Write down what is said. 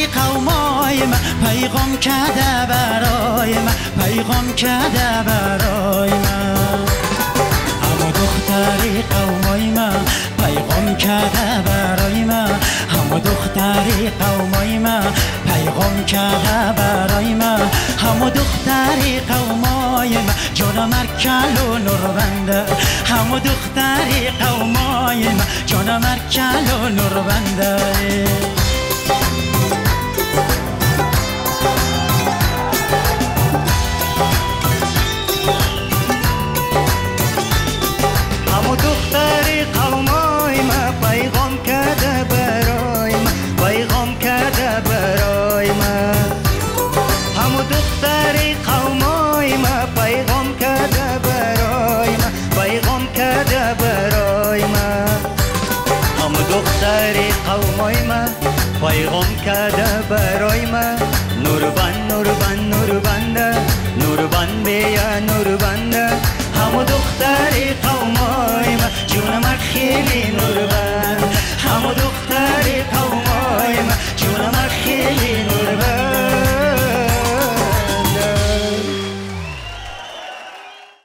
دختری قومای من پیغام کرده برای من پیغام کرده برای من همو دختری قومای من پیغام کرده برای من همو دختری قومای من پیغام کرده برای من همو دختری قومای من جانم ارکل و نوربنده همو دختری قومای من جانم ارکل و نوربنده همو دختری قومای من پیغام کرده برای من پیغام کرده برای من همو دختری قومای من پیغام کرده برای من پیغام کرده برای من همو دختری قومای من پیغام کرده برای من نوربند نوربند نوربند نوربند بیا نوربند همو دختری قومای من جونم خیلی نوربند همو دختری